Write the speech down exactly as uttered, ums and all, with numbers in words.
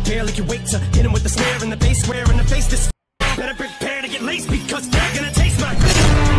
prepare like you wait to hit him with the snare and the bass square in the face. This better prepare to get laced because they're gonna taste my